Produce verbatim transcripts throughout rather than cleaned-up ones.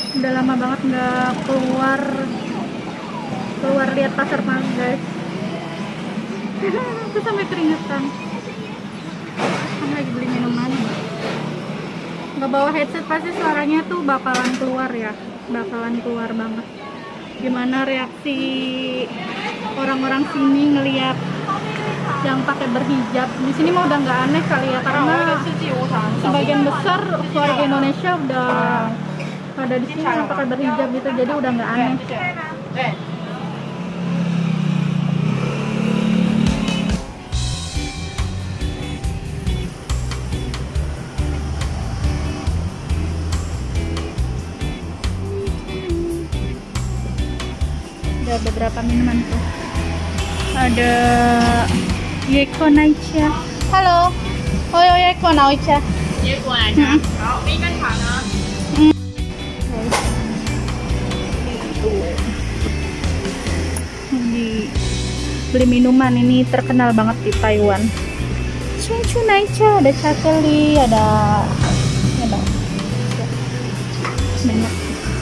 Udah lama banget nggak keluar keluar lihat pasar malam, guys. Aku sampai keringetan. Kan lagi beli minuman. Nggak bawa headset pasti suaranya tuh bakalan keluar ya, bakalan keluar banget. Gimana reaksi orang-orang sini ngelihat yang pakai berhijab? Di sini mah udah nggak aneh kali ya, karena sebagian besar warga Indonesia udah ada di sini yang pakai berhijab gitu, jadi udah nggak aneh. Ada beberapa minuman tuh. Ada Yeko Naicha. Halo. Oh, Yeko Naicha. Yeko Naicha. Halo, ini kan Hana. Di beli minuman ini terkenal banget di Taiwan. Chuchu Naicha, ada cakeli, ada ada banyak.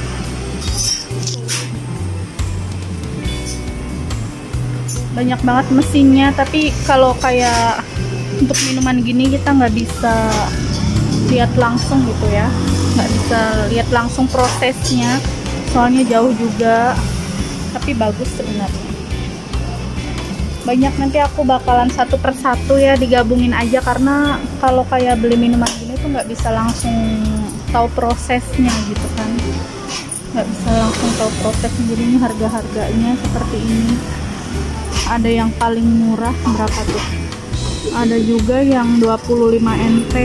Banyak banget mesinnya, tapi kalau kayak untuk minuman gini kita nggak bisa lihat langsung gitu ya, nggak bisa lihat langsung prosesnya, soalnya jauh juga, tapi bagus sebenarnya. Banyak, nanti aku bakalan satu persatu ya digabungin aja, karena kalau kayak beli minuman gini tuh nggak bisa langsung tahu prosesnya gitu kan, nggak bisa langsung tahu prosesnya. Jadi ini harga-harganya seperti ini. Ada yang paling murah berapa tuh, ada juga yang dua puluh lima N T.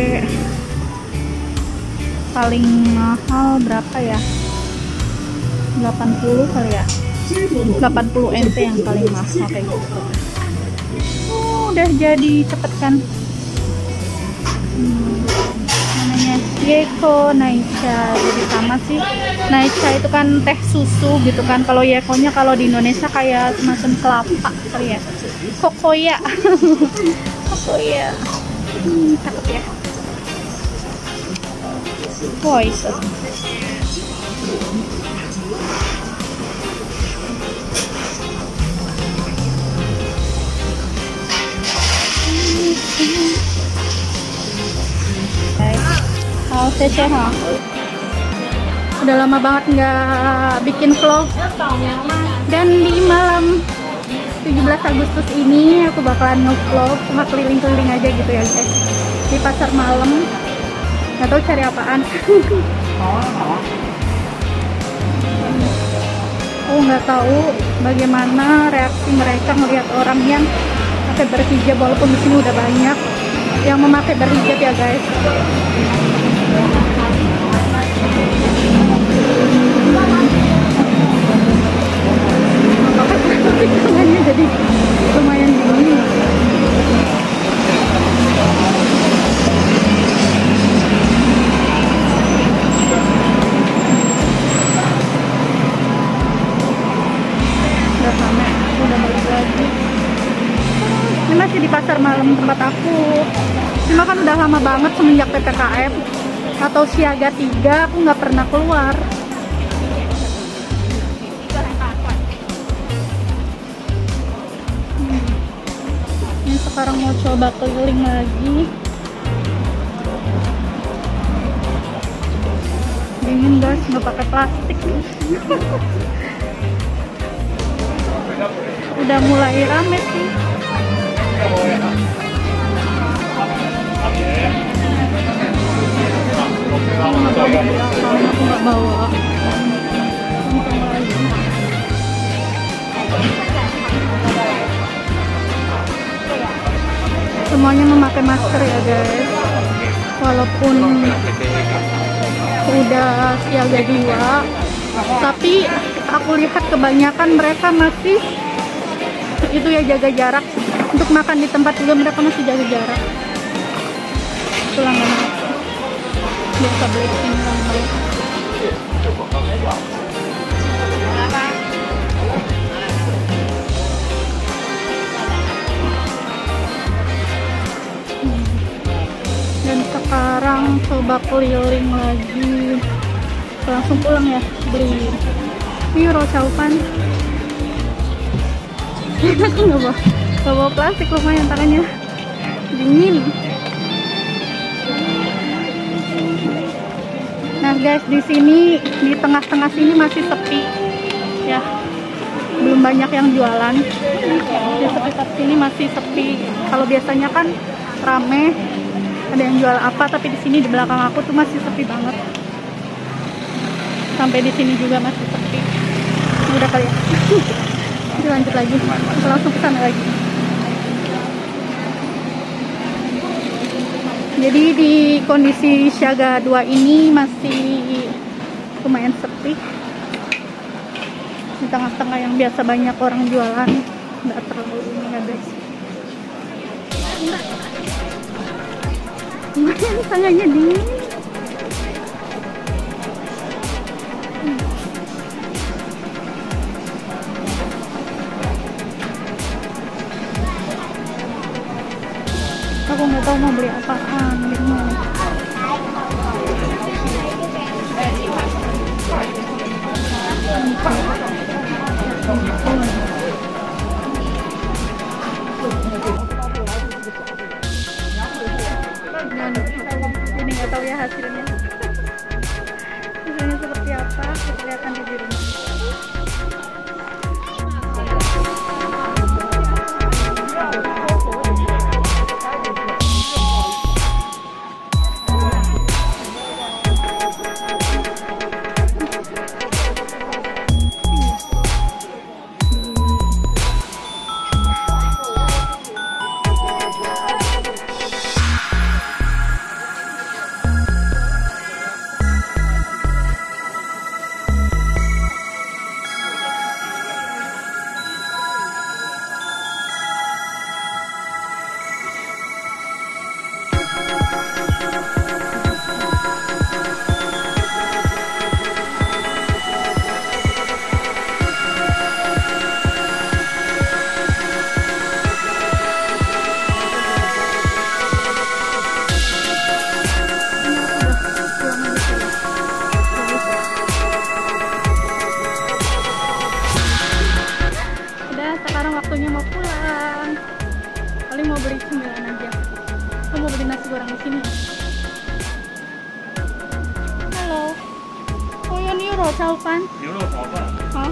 Paling mahal berapa ya, delapan puluh kali ya, delapan puluh N T yang paling mahal kayak gitu. Oh, udah jadi cepet kan. hmm, namanya Yeko Naicha. Jadi sama sih, Naicha itu kan teh susu gitu kan, kalau Yekonya kalau di Indonesia kayak semacam kelapa kali ya, kokoya. Kokoya. hmm, cakep ya. Poison. Halo, Cece, ha. Udah lama banget nggak bikin vlog, dan di malam tujuh belas Agustus ini aku bakalan nge-vlog cuma keliling-keliling aja gitu ya guys, di pasar malam. Nggak tahu cari apaan. Aku nggak tahu bagaimana reaksi mereka melihat orang yang pakai berhijab, walaupun di sini udah banyak yang memakai berhijab ya guys. Tangannya jadi lumayan dingin. Udah sampai, udah balik lagi. Ini masih di pasar malam tempat aku. Cuma kan udah lama banget semenjak P P K M atau siaga tiga, aku nggak pernah keluar. Ini sekarang mau coba keliling lagi. Dingin guys, nggak pakai plastik. Udah mulai rame sih. Aku nggak bawa untung lagi. Semuanya memakai masker ya guys, walaupun udah siaga dua, tapi aku lihat kebanyakan mereka masih itu ya, jaga jarak. Untuk makan di tempat juga mereka masih jaga jarak. Itulah nggak biasa breaking ramai. Dan sekarang coba keliling lagi ke langsung pulang ya beli ini Rosaupan. Aku nggak bawa, nggak bawa plastik, lumayan tangannya dingin. Nah guys, di sini di tengah-tengah sini masih sepi ya, belum banyak yang jualan. Di sekitar sini masih sepi. Kalau biasanya kan rame, ada yang jual apa, tapi di sini di belakang aku tuh masih sepi banget. Sampai di sini juga masih sepi. Udah kali ya. Kita lanjut lagi. Kita langsung ke sana lagi. Jadi di kondisi Siaga dua ini masih lumayan sepi. Di tengah-tengah yang biasa banyak orang jualan, nggak terlalu ini ya guys. Lumayan sayangnya dingin. Aku nggak tahu mau beli apaan, bingung. Ini nggak tahu ya hasilnya. Hasilnya seperti apa? Kita lihat nanti di rumah. Waktunya mau pulang, paling mau beli cemilan aja. Aku mau beli nasi goreng di sini. Halo, oh ya ini Rosaupan. Ini Rosaupan. Hah?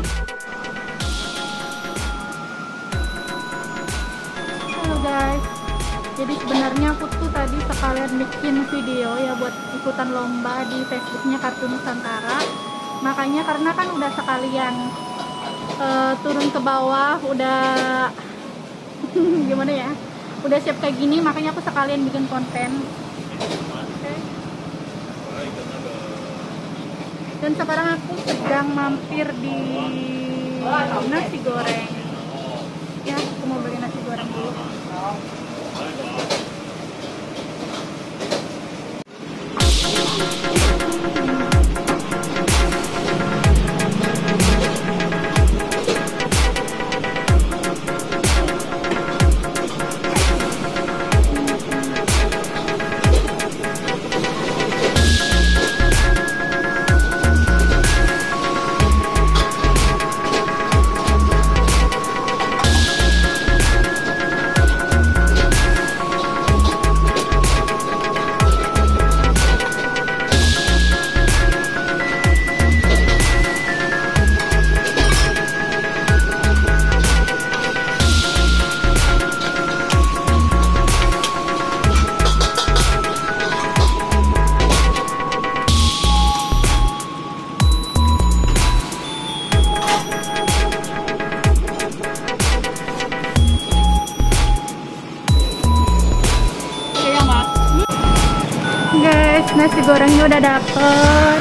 Halo guys, jadi sebenarnya aku tuh tadi sekalian bikin video ya buat ikutan lomba di Facebooknya Kartun Nusantara. Makanya karena kan udah sekalian Uh, turun ke bawah, udah gimana ya, udah siap kayak gini, makanya aku sekalian bikin konten. Okay. Dan sekarang aku sedang mampir di nasi goreng ya, aku mau beli nasi goreng dulu. Nasi gorengnya udah dapet.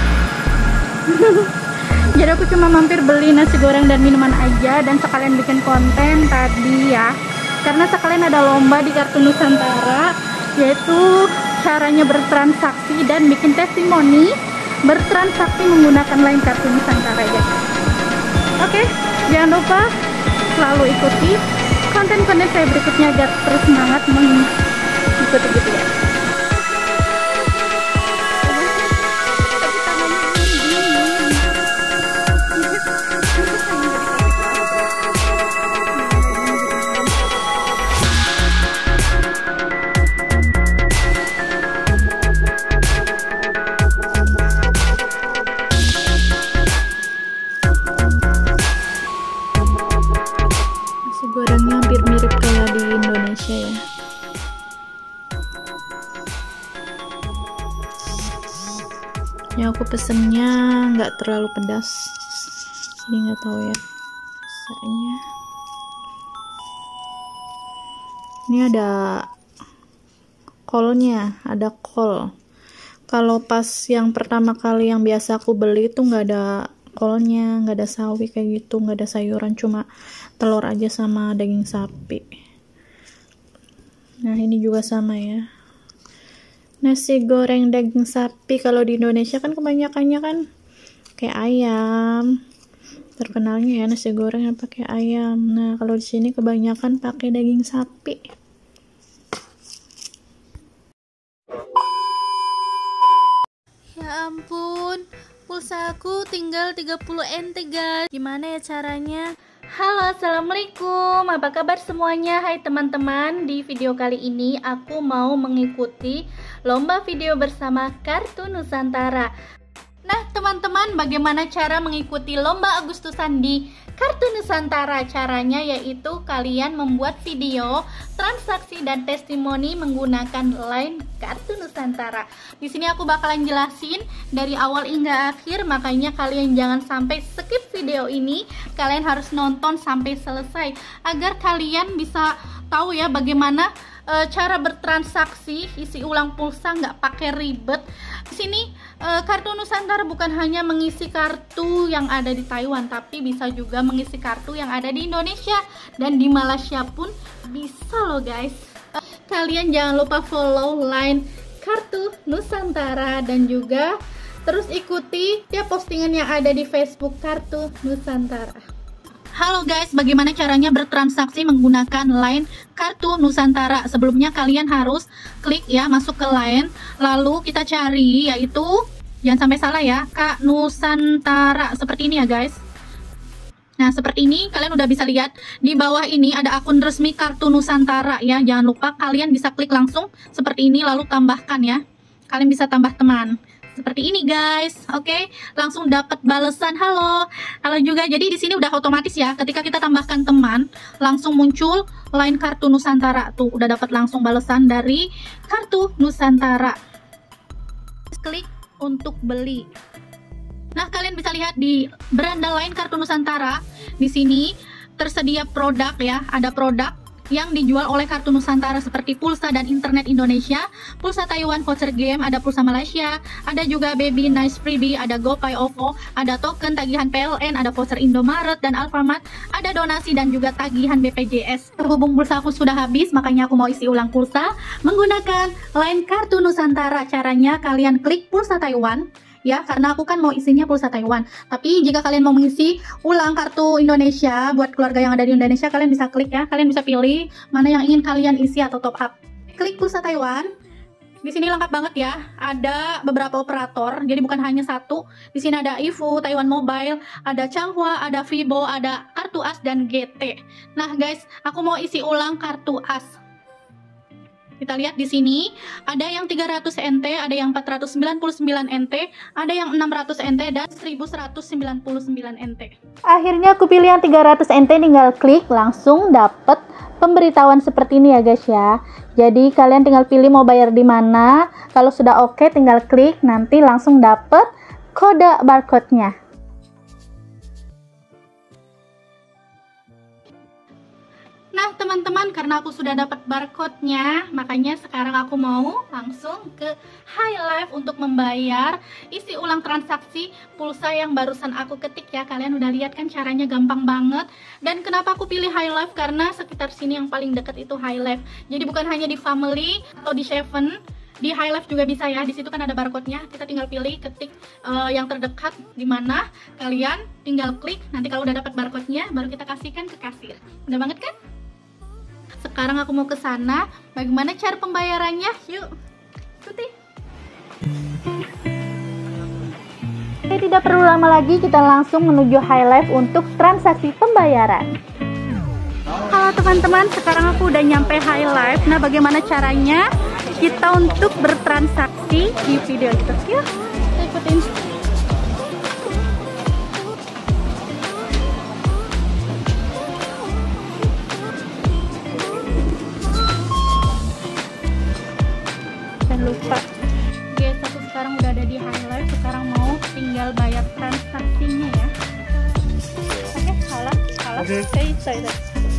Jadi aku cuma mampir beli nasi goreng dan minuman aja, dan sekalian bikin konten tadi ya, karena sekalian ada lomba di Kartun Nusantara, yaitu caranya bertransaksi dan bikin testimoni bertransaksi menggunakan Line Kartun Nusantara ya. Oke, jangan lupa selalu ikuti konten-konten saya berikutnya agar terus semangat mengikuti gitu ya. kayaknya nggak terlalu pedas, jadi nggak tahu ya rasanya. Ini ada kolnya, ada kol. Kalau pas yang pertama kali yang biasa aku beli itu nggak ada kolnya, nggak ada sawi kayak gitu, nggak ada sayuran, cuma telur aja sama daging sapi. Nah ini juga sama ya, nasi goreng daging sapi. Kalau di Indonesia kan kebanyakannya kan kayak ayam, terkenalnya ya nasi goreng yang pakai ayam. Nah kalau di sini kebanyakan pakai daging sapi. Ya ampun, pulsa aku tinggal tiga puluh N T guys. Gimana ya caranya? Halo, assalamualaikum, apa kabar semuanya? Hai teman-teman, di video kali ini aku mau mengikuti lomba video bersama Kartu Nusantara. Nah teman-teman, bagaimana cara mengikuti lomba Agustusan di Kartu Nusantara? Caranya yaitu kalian membuat video transaksi dan testimoni menggunakan line Kartu Nusantara. Di sini aku bakalan jelasin dari awal hingga akhir, makanya kalian jangan sampai skip video ini. Kalian harus nonton sampai selesai agar kalian bisa tahu ya bagaimana e, cara bertransaksi, isi ulang pulsa nggak pakai ribet. Di sini e, Kartu Nusantara bukan hanya mengisi kartu yang ada di Taiwan, tapi bisa juga mengisi kartu yang ada di Indonesia dan di Malaysia pun bisa loh guys. E, kalian jangan lupa follow line Kartu Nusantara dan juga terus ikuti tiap postingan yang ada di Facebook Kartu Nusantara. Halo guys, bagaimana caranya bertransaksi menggunakan line Kartu Nusantara? Sebelumnya kalian harus klik ya, masuk ke line, lalu kita cari yaitu, jangan sampai salah ya, Kak Nusantara, seperti ini ya guys. Nah seperti ini, kalian udah bisa lihat di bawah ini ada akun resmi Kartu Nusantara ya. Jangan lupa kalian bisa klik langsung seperti ini, lalu tambahkan ya. Kalian bisa tambah teman seperti ini guys. Oke, okay? Langsung dapat balasan halo halo juga. Jadi di sini udah otomatis ya, ketika kita tambahkan teman langsung muncul line Kartu Nusantara. Tuh udah dapat langsung balasan dari Kartu Nusantara. Klik untuk beli. Nah kalian bisa lihat di beranda line Kartu Nusantara, di sini tersedia produk ya, ada produk yang dijual oleh Kartu Nusantara seperti pulsa dan internet Indonesia, pulsa Taiwan, voucher game, ada pulsa Malaysia, ada juga Baby Nice Freebie, ada GoPay OVO, ada token tagihan P L N, ada voucher Indomaret dan Alfamart, ada donasi dan juga tagihan B P J S. Berhubung pulsa aku sudah habis, makanya aku mau isi ulang pulsa menggunakan line Kartu Nusantara. Caranya kalian klik pulsa Taiwan ya, karena aku kan mau isinya pulsa Taiwan. Tapi jika kalian mau mengisi ulang kartu Indonesia buat keluarga yang ada di Indonesia, kalian bisa klik ya, kalian bisa pilih mana yang ingin kalian isi atau top up. Klik pulsa Taiwan. Di sini lengkap banget ya, ada beberapa operator, jadi bukan hanya satu. Di sini ada iFu, Taiwan Mobile, ada Changhua, ada Vibo, ada Kartu A S dan G T. Nah guys, aku mau isi ulang Kartu A S. Kita lihat di sini ada yang tiga ratus N T, ada yang empat ratus sembilan puluh sembilan N T, ada yang enam ratus N T dan seribu seratus sembilan puluh sembilan N T. Akhirnya aku pilih yang tiga ratus N T, tinggal klik langsung dapet pemberitahuan seperti ini ya guys ya. Jadi kalian tinggal pilih mau bayar di mana. Kalau sudah oke tinggal klik, nanti langsung dapet kode barcode-nya. Nah teman-teman, karena aku sudah dapat barcode-nya, makanya sekarang aku mau langsung ke Highlife untuk membayar isi ulang transaksi pulsa yang barusan aku ketik ya. Kalian udah lihat kan caranya gampang banget. Dan kenapa aku pilih Highlife? Karena sekitar sini yang paling dekat itu Highlife. Jadi bukan hanya di Family atau di Seven, di Highlife juga bisa ya. Di situ kan ada barcode-nya. Kita tinggal pilih, ketik uh, yang terdekat di mana. Kalian tinggal klik. Nanti kalau udah dapat barcode-nya, baru kita kasihkan ke kasir. Udah banget kan? Sekarang aku mau ke sana. Bagaimana cara pembayarannya? Yuk, ikuti. Oke, tidak perlu lama lagi, kita langsung menuju Highlife untuk transaksi pembayaran. Halo teman-teman, sekarang aku udah nyampe Highlife. Nah, bagaimana caranya kita untuk bertransaksi di video itu? Yuk, kita ikutin. Lupa guys, aku sekarang udah ada di Highlife. Sekarang mau tinggal transaksinya ya. Oke, halo, halo. Oke. Oke, sorry.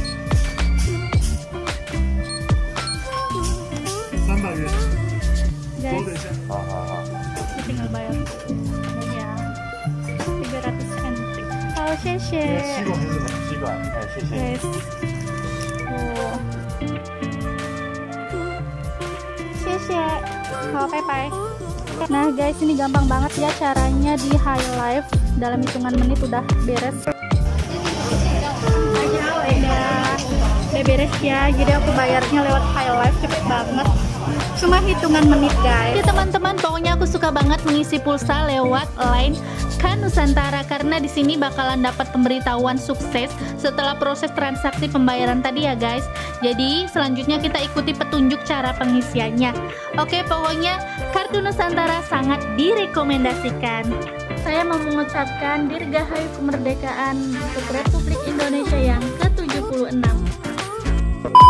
삼박 예. Guys, 더 되죠? kita tinggal bayar. Ya, tiga ratus entry. Halo, Sheshe. 시간 해서. 吸管，哎，谢谢。 Guys. Oh. Sheshe. Halo, bye-bye. Nah guys, ini gampang banget ya caranya di High Life. Dalam hitungan menit udah beres. Udah, udah beres ya. Jadi aku bayarnya lewat High Life, cepet banget. Cuma hitungan menit guys. Ya teman-teman, pokoknya aku suka banget mengisi pulsa lewat Line Kan Nusantara karena di sini bakalan dapat pemberitahuan sukses setelah proses transaksi pembayaran tadi ya guys. Jadi selanjutnya kita ikuti petunjuk cara pengisiannya. Oke, pokoknya Kartu Nusantara sangat direkomendasikan. Saya mau mengucapkan Dirgahayu Kemerdekaan untuk Republik Indonesia yang ke tujuh puluh enam.